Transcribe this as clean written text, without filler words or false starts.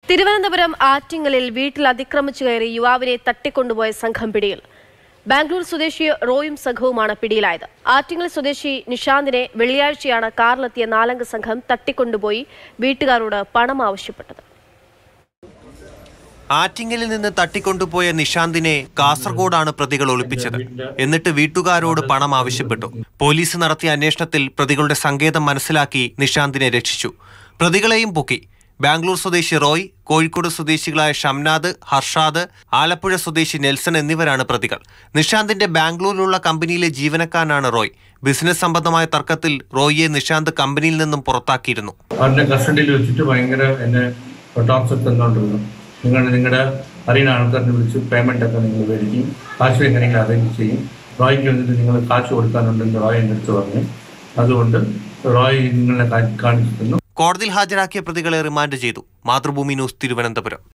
തിരുവനന്തപുരം ആറ്റിങ്ങലിൽ വീട്ടിൽ അതിക്രമിച്ചു കയറി യുവാവിനെ തട്ടിക്കൊണ്ടുപോയ സംഘം പിടിയിൽ. ബാംഗ്ലൂർ സ്വദേശി റോയും സംഘവുമാണ് പിടിയിലായത്. ആറ്റിങ്ങൽ സ്വദേശി നിഷാന്തിനെ വെള്ളിയാഴ്ചയാണ് കാറിലെത്തിയ 4 സംഘം തട്ടിക്കൊണ്ടുപോയി വീട്ടുകാരോട് പണം ആവശ്യപ്പെട്ടത്. ആറ്റിങ്ങലിൽ നിന്ന് തട്ടിക്കൊണ്ടുപോയ നിഷാന്തിനെ കാസർഗോഡാണ് പ്രതികൾ ഒളിപ്പിച്ചത്. എന്നിട്ട് വീട്ടുകാരോട് പണം ആവശ്യപ്പെട്ടു. പോലീസ് നടത്തിയ അന്വേഷണത്തിൽ പ്രതികളുടെ സങ്കേതം മനസ്സിലാക്കി നിഷാന്തിനെ രക്ഷിച്ചു. പ്രതികളെയും പൊക്കി. ബാംഗ്ലൂർ സ്വദേശി റോയ്, കോഴിക്കോട് സ്വദേശികളായ ഷംനാദ്, ഹർഷാദ്, ആലപ്പുഴ സ്വദേശി നെൽസൺ എന്നിവരാണ് പ്രതികൾ. നിഷാന്തിന്റെ ബാംഗ്ലൂരിലുള്ള കമ്പനിയിലെ ജീവനക്കാരനാണ് റോയ്. ബിസിനസ് സംബന്ധമായ തർക്കത്തിൽ റോയിയെ നിഷാന്ത് കമ്പനിയിൽ നിന്നും പുറത്താക്കിയിരുന്നു. അവരുടെ കസ്റ്റഡിയിൽ വെച്ചിട്ട് ഭയങ്കര എന്നെ ടോർച്ചർ തന്നുകൊണ്ടിരുന്നു. നിങ്ങളുടെ അറിയുന്ന ആൾക്കാരെ വിളിച്ച് പേയ്മെന്റ് ഒക്കെ നിങ്ങൾ മേടിക്കും, കാശ് എങ്ങനെയെങ്കിലും അറേഞ്ച് ചെയ്യും. റോയ്ക്ക് വന്നിട്ട് നിങ്ങൾ കാശ് കൊടുക്കാനുണ്ടെന്ന് റോയ് എൻ്റെ അടുത്ത് പറഞ്ഞു. അതുകൊണ്ട് റോയ് നിങ്ങളെ കാണിച്ചു തന്നു. കോടതിയിൽ ഹാജരാക്കിയ പ്രതികളെ റിമാൻഡ് ചെയ്തു. മാതൃഭൂമി ന്യൂസ്, തിരുവനന്തപുരം.